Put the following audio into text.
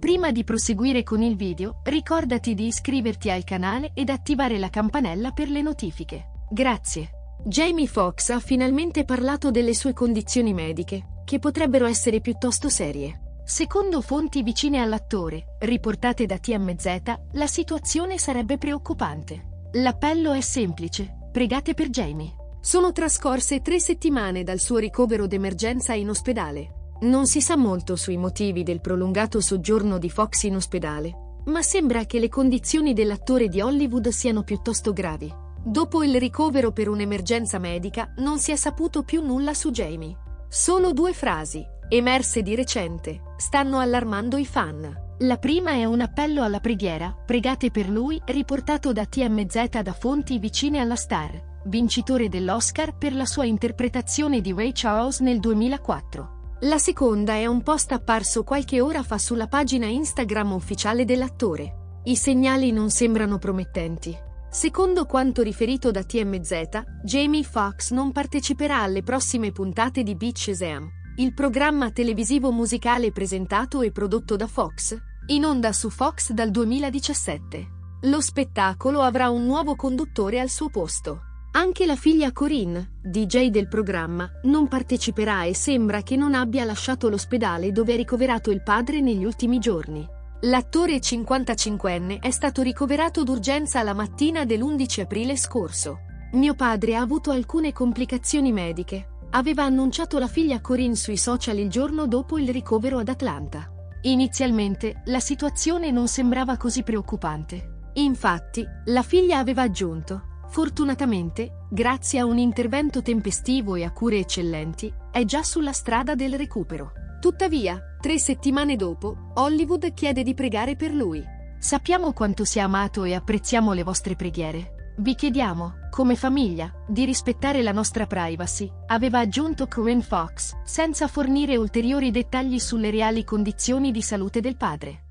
Prima di proseguire con il video, ricordati di iscriverti al canale ed attivare la campanella per le notifiche. Grazie. Jamie Foxx ha finalmente parlato delle sue condizioni mediche, che potrebbero essere piuttosto serie. Secondo fonti vicine all'attore, riportate da TMZ, la situazione sarebbe preoccupante. L'appello è semplice: pregate per Jamie. Sono trascorse 3 settimane dal suo ricovero d'emergenza in ospedale. Non si sa molto sui motivi del prolungato soggiorno di Foxx in ospedale, ma sembra che le condizioni dell'attore di Hollywood siano piuttosto gravi. Dopo il ricovero per un'emergenza medica, non si è saputo più nulla su Jamie. Solo 2 frasi, emerse di recente, stanno allarmando i fan. La prima è un appello alla preghiera: pregate per lui, riportato da TMZ da fonti vicine alla star, vincitore dell'Oscar per la sua interpretazione di Ray Charles nel 2004. La seconda è un post apparso qualche ora fa sulla pagina Instagram ufficiale dell'attore. I segnali non sembrano promettenti. Secondo quanto riferito da TMZ, Jamie Foxx non parteciperà alle prossime puntate di Beat Shazam, il programma televisivo musicale presentato e prodotto da Fox, in onda su Fox dal 2017. Lo spettacolo avrà un nuovo conduttore al suo posto. Anche la figlia Corinne, DJ del programma, non parteciperà e sembra che non abbia lasciato l'ospedale dove è ricoverato il padre negli ultimi giorni. L'attore 55enne è stato ricoverato d'urgenza la mattina dell'11 aprile scorso. Mio padre ha avuto alcune complicazioni mediche, aveva annunciato la figlia Corinne sui social il giorno dopo il ricovero ad Atlanta. Inizialmente, la situazione non sembrava così preoccupante. Infatti, la figlia aveva aggiunto: fortunatamente, grazie a un intervento tempestivo e a cure eccellenti, è già sulla strada del recupero. Tuttavia, 3 settimane dopo, Hollywood chiede di pregare per lui. Sappiamo quanto sia amato e apprezziamo le vostre preghiere. Vi chiediamo, come famiglia, di rispettare la nostra privacy, aveva aggiunto Corinne Foxx, senza fornire ulteriori dettagli sulle reali condizioni di salute del padre.